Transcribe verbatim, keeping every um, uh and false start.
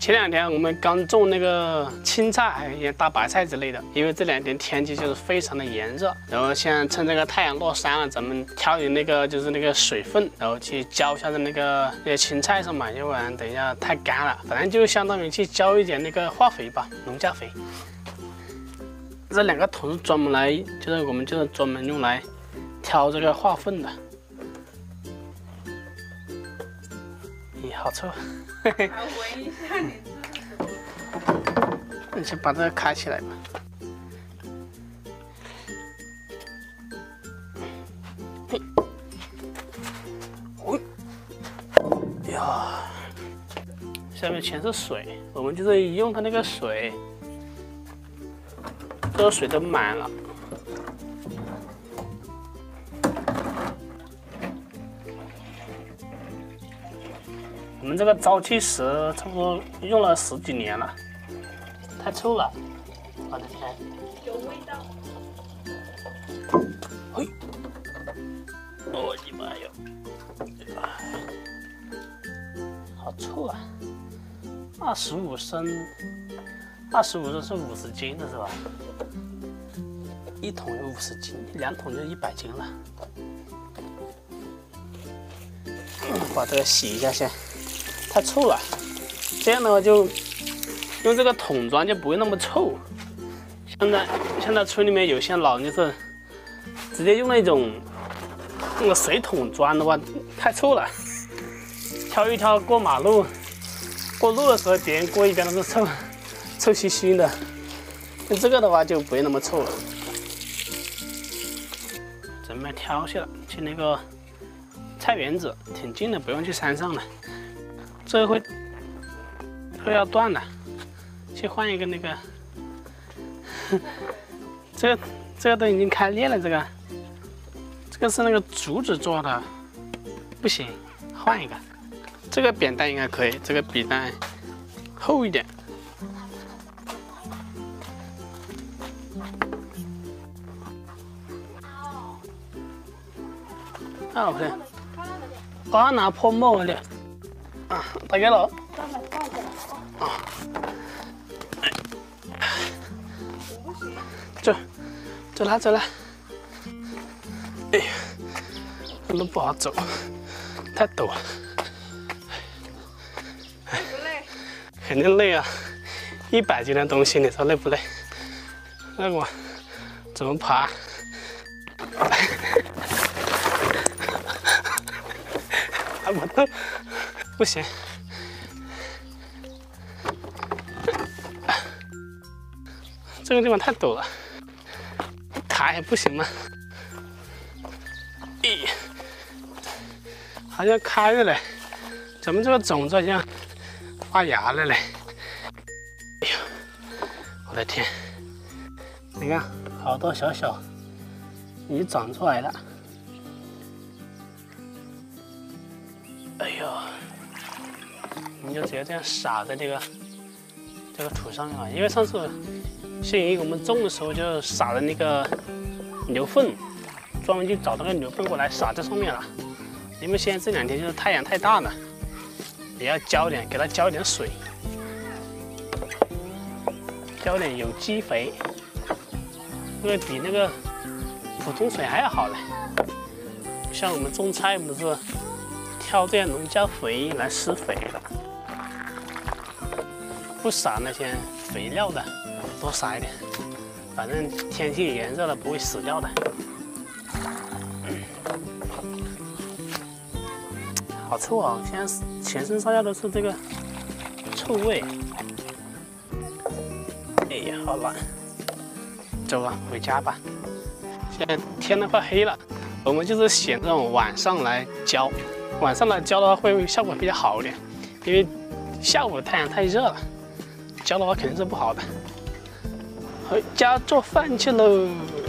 前两天我们刚种那个青菜，还有一些大白菜之类的，因为这两天天气就是非常的炎热，然后现在趁这个太阳落山了，咱们挑点那个就是那个水分，然后去浇一下的那个那些青菜上嘛，要不然等一下太干了，反正就相当于去浇一点那个化肥吧，农家肥。这两个桶是专门来，就是我们就是专门用来挑这个化粪的。咦，好臭！嘿嘿。闻一下你这。你先把这个开起来吧。嘿。喂。呀，下面全是水，我们就是用它那个水。这个水都满了，我们这个沼气石差不多用了十几年了，太臭了，我的天！ 有味道。 嘿，我的妈呀！好臭啊！二十五升，二十五升是五十斤的是吧？一桶有五十斤，两桶就一百斤了。把这个洗一下先，太臭了。这样的话就用这个桶装就不会那么臭。现在现在村里面有些老人就是直接用那种那个水桶装的话，太臭了。挑一挑过马路，过路的时候别人过一边都是臭臭兮兮的。用这个的话就不会那么臭了。准备挑去了，去那个菜园子，挺近的，不用去山上了。这个会会要断了，去换一个那个。这个这个都已经开裂了，这个这个是那个竹子做的，不行，换一个。这个扁担应该可以，这个扁担厚一点。啊，不是，刚拿破木了，啊，大概了。啊，走，走啦走啦。哎呀，路不好走，太陡了。 不累？ 肯定累啊！一百斤的东西，你说累不累？那我怎么爬？我都不行，这个地方太陡了，抬还不行吗？咦，好像开了嘞，咱们这个种子好像发芽了嘞！哎呦，我的天！你看，好多小小已经长出来了。哎呦，你就直接这样撒在这个这个土上面了。因为上次谢莹我们种的时候就撒了那个牛粪，专门去找那个牛粪过来撒在上面了。因为现在这两天就是太阳太大了，也要浇点，给它浇点水，浇点有机肥，这个比那个普通水还要好嘞。像我们种菜不是挑这样农家肥来施肥的，不撒那些肥料的，多撒一点，反正天气炎热了不会死掉的。好臭啊！现在全身上下都是这个臭味。哎呀，好冷，走吧，回家吧。现在天都快黑了，我们就是选这种晚上来浇。晚上来浇的话会效果比较好一点，因为下午太阳太热了，浇的话肯定是不好的。回家做饭去喽。